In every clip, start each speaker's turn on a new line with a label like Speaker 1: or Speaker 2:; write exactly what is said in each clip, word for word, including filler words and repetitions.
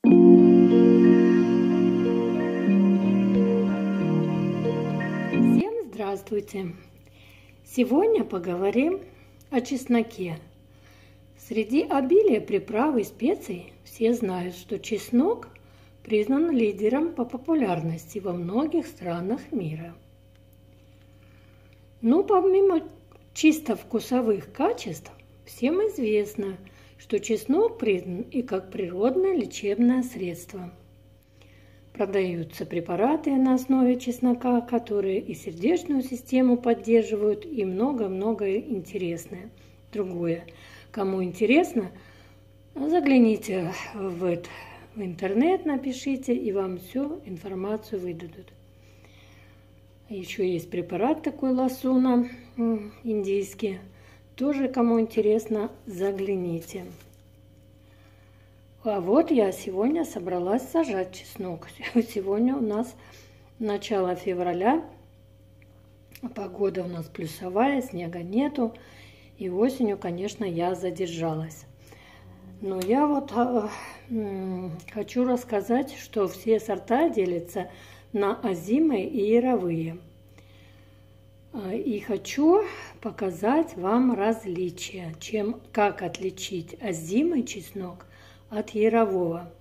Speaker 1: Всем здравствуйте! Сегодня поговорим о чесноке. Среди обилия приправ и специй все знают, что чеснок признан лидером по популярности во многих странах мира. Но помимо чисто вкусовых качеств, всем известно, что чеснок признан и как природное лечебное средство. Продаются препараты на основе чеснока, которые и сердечную систему поддерживают, и много-много интересное. Другое. Кому интересно, загляните в, это, в интернет, напишите, и вам всю информацию выдадут. Еще есть препарат такой ласуна индийский. Тоже, кому интересно, загляните. А вот я сегодня собралась сажать чеснок. Сегодня у нас начало февраля. Погода у нас плюсовая, снега нету. И осенью, конечно, я задержалась. Но я вот э, хочу рассказать, что все сорта делятся на озимые и яровые. И хочу показать вам различия, чем, как отличить озимый чеснок от ярового.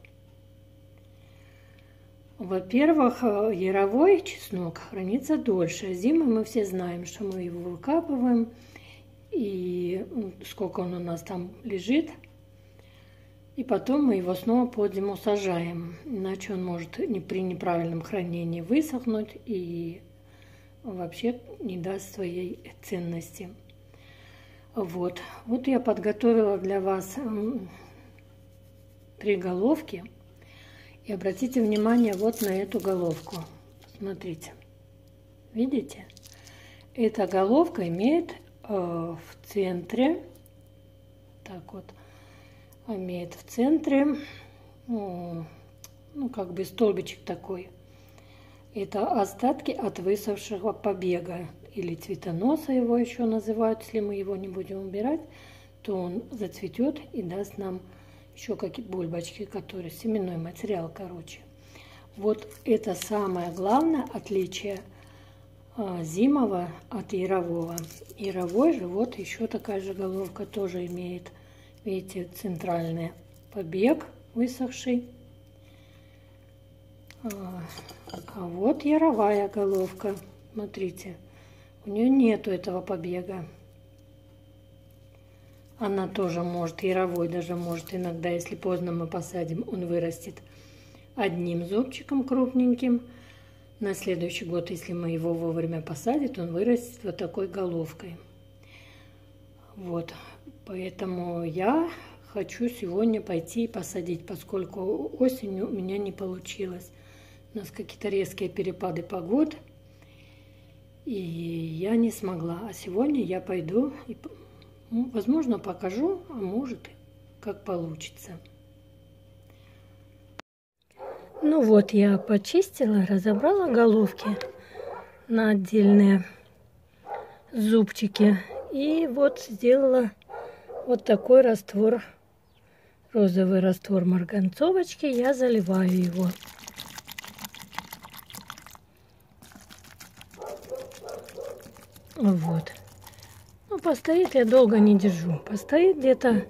Speaker 1: Во-первых, яровой чеснок хранится дольше. Озимый мы все знаем, что мы его выкапываем, и сколько он у нас там лежит, и потом мы его снова под зиму сажаем. Иначе он может при неправильном хранении высохнуть и вообще не даст своей ценности. Вот. Вот я подготовила для вас три головки. И обратите внимание вот на эту головку. Смотрите. Видите? Эта головка имеет э, в центре, так вот, имеет в центре, ну, ну как бы столбичек такой. Это остатки от высохшего побега, или цветоноса его еще называют. Если мы его не будем убирать, то он зацветет и даст нам еще какие-то бульбочки, которые семенной материал, короче. Вот это самое главное отличие а, зимового от ярового. Яровой же вот еще такая же головка тоже имеет, видите, центральный побег высохший. А, а вот яровая головка, смотрите, у нее нету этого побега. Она тоже может, яровой даже может иногда, если поздно мы посадим, он вырастет одним зубчиком крупненьким. На следующий год, если мы его вовремя посадим, он вырастет вот такой головкой. Вот, поэтому я хочу сегодня пойти и посадить, поскольку осенью у меня не получилось. У нас какие-то резкие перепады погод, и я не смогла. А сегодня я пойду и, возможно, покажу, а может, как получится. Ну вот, я почистила, разобрала головки на отдельные зубчики. И вот сделала вот такой раствор, розовый раствор марганцовочки. Я заливаю его. Вот. Ну, постоит я долго не держу. Постоит где-то,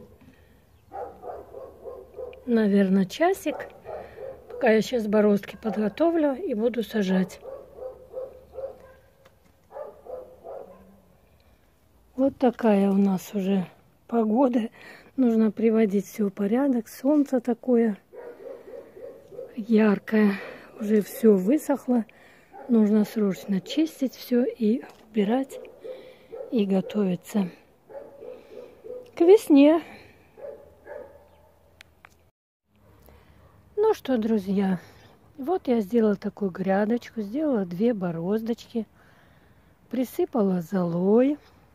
Speaker 1: наверное, часик. Пока я сейчас бороздки подготовлю и буду сажать. Вот такая у нас уже погода. Нужно приводить все в порядок. Солнце такое яркое. Уже все высохло. Нужно срочно чистить все и убирать. И готовиться к весне. Ну что, друзья, вот я сделала такую грядочку, сделала две бороздочки, присыпала золой.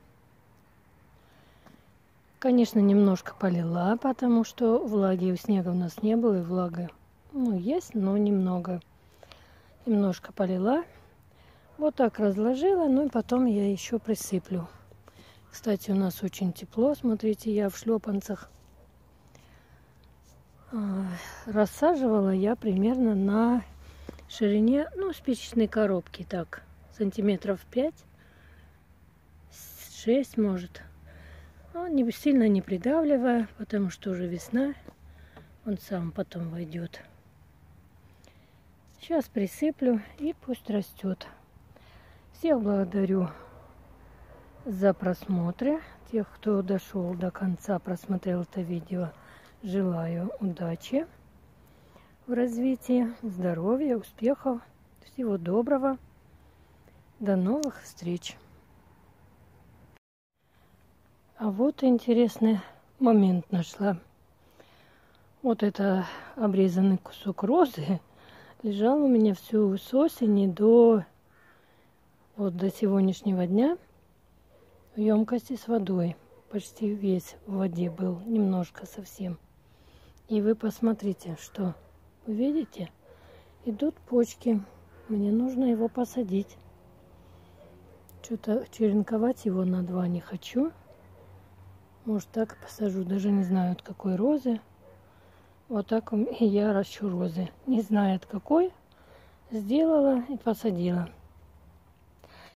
Speaker 1: Конечно, немножко полила, потому что влаги у снега у нас не было, и влага, ну, есть, но немного. Немножко полила. Вот так разложила, ну и потом я еще присыплю. Кстати, у нас очень тепло, смотрите, я в шлепанцах. Рассаживала я примерно на ширине, ну, спичечной коробки, так, сантиметров пять, шесть может. Но не сильно не придавливая, потому что уже весна, он сам потом войдет. Сейчас присыплю и пусть растет. Всех благодарю за просмотры. Тех, кто дошел до конца, просмотрел это видео, желаю удачи в развитии, здоровья, успехов, всего доброго. До новых встреч. А вот интересный момент нашла. Вот это обрезанный кусок розы лежал у меня всю с осени до, вот до сегодняшнего дня в емкости с водой. Почти весь в воде был, немножко совсем. И вы посмотрите, что вы видите? Идут почки. Мне нужно его посадить. Что-то черенковать его на два не хочу. Может, так посажу. Даже не знаю, от какой розы. Вот так и я ращу розы. Не знаю, от какой. Сделала и посадила.